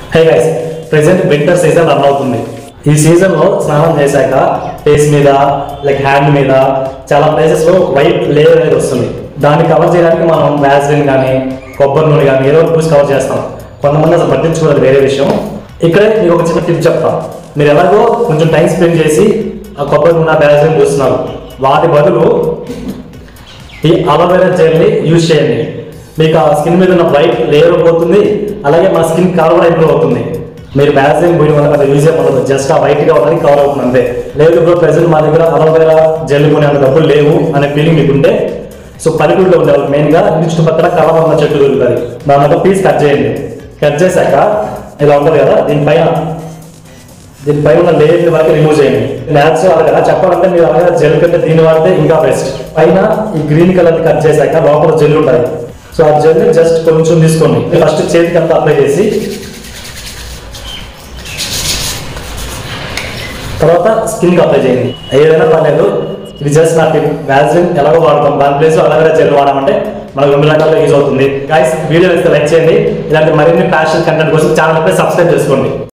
హే guys, present winter season run అవుతుంది. ఈ సీజన్లో స్నానం చేశాక ఫేస్ మీద లైక్ హ్యాండ్ మీద చాలా ప్లేసెస్లో వైట్ లేయర్ అనేది వస్తుంది. దాన్ని కవర్ చేయడానికి మనం వ్యాజ్లిన్ కానీ కొబ్బరి నూనె కానీ ఏదో పూసి కవర్ చేస్తాం. కొంతమంది అసలు పట్టించుకోవాలి, వేరే విషయం. ఇక్కడే మీకు ఒక చిన్న టిప్ చెప్తాను. మీరు ఎలాగో కొంచెం టైం స్పెండ్ చేసి ఆ కొబ్బరి నూనె వ్యాజ్లిన్ పూస్తున్నారు, వాటి బదులు ఈ అలోవెరా జెల్ని యూజ్ చేయండి. మీకు ఆ స్కిన్ మీద ఉన్న వైట్ లేయర్ పోతుంది, అలాగే మా స్కిన్ కలర్ కూడా ఇంప్రూవ్ అవుతుంది. మీరు వ్యాజ్లిన్ పోయిన వల్ల అది యూజ్ చేయడం జస్ట్ ఆ వైట్గా ఉన్నది కవర్ అవుతుంది అంతే. లేదు ఇప్పుడు ప్రెసెంట్ మా దగ్గర అలోవెరా జెల్ కొనే అంత డబ్బులు లేవు అనే ఫీలింగ్ మీకు ఉంటే, సో పల్లెటూరులో ఉండే వాళ్ళు మెయిన్గా ఇంటి చుట్టుపక్కల కలర్ ఉన్న చెట్టు దొరుకుతుంది, దాని ఒక పీస్ కట్ చేయండి. కట్ చేశాక ఇలా ఉంటుంది కదా, దీనిపై ఉన్న లేయర్ వరకు రిమూవ్ చేయండి. న్యాచురల్ కదా చెప్పాలంటే మీరు అలాగే జెల్ కంటే దీన్ని వాడితే ఇంకా బెస్ట్. పైన ఈ గ్రీన్ కలర్ కట్ చేశాక లోపల జెల్ ఉంటుంది. సో ఆ జెల్ జస్ట్ కొంచెం తీసుకోండి. ఫస్ట్ చేతికి అంతా అప్లై చేసి తర్వాత స్కిన్కి అప్లై చేయండి. ఏదైనా పర్లేదు, ఇది జస్ట్ నాకు వ్యాజ్లిన్ ఎలాగో వాడతాం, దాని ప్లేస్ అలోవెరా జెల్ వాడమంటే మనకు 2 రకాలుగా యూజ్ అవుతుంది. గైస్, వీడియో లైక్ చేయండి. ఇలాంటి మరిన్ని ఫ్యాషన్ కంటెంట్ కోసం ఛానల్ పై సబ్స్క్రైబ్ చేసుకోండి.